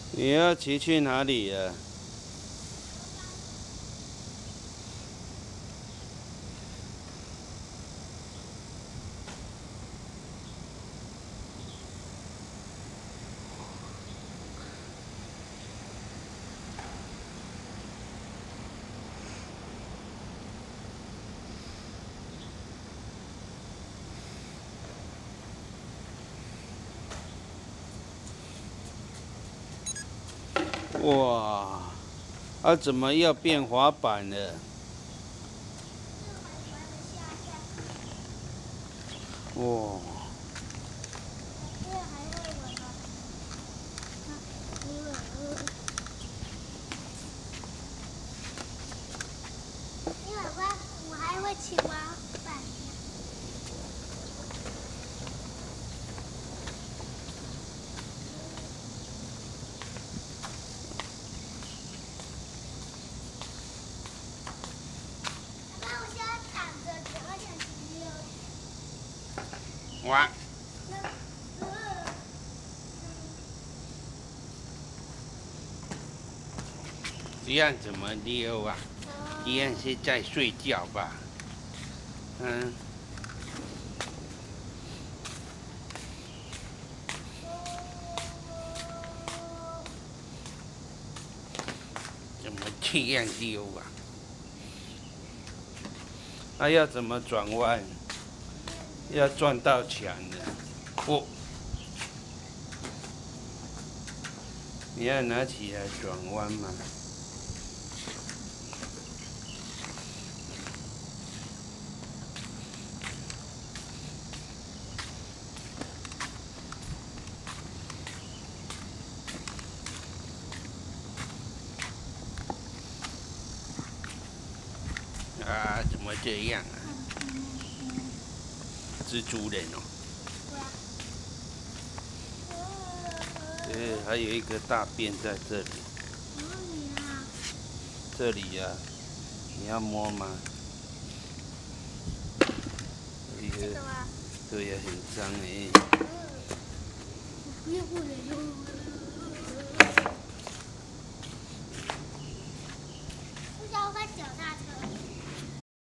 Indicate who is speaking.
Speaker 1: 你要骑去哪里啊？哇，啊，怎么要变滑板了？哇！
Speaker 2: 因为我还会骑滑板。爸爸，我现在躺着，而且骑溜。
Speaker 1: 哇！这样怎么溜啊？这样是在睡觉吧？嗯。怎么这样溜啊？那要怎么转弯？要撞到墙的。哦，你要拿起来转弯吗？啊，怎么这样啊？蜘蛛人哦。还有一个大便在这里。这里呀、你要摸吗？对呀，很脏哎。
Speaker 2: 不要过来哟。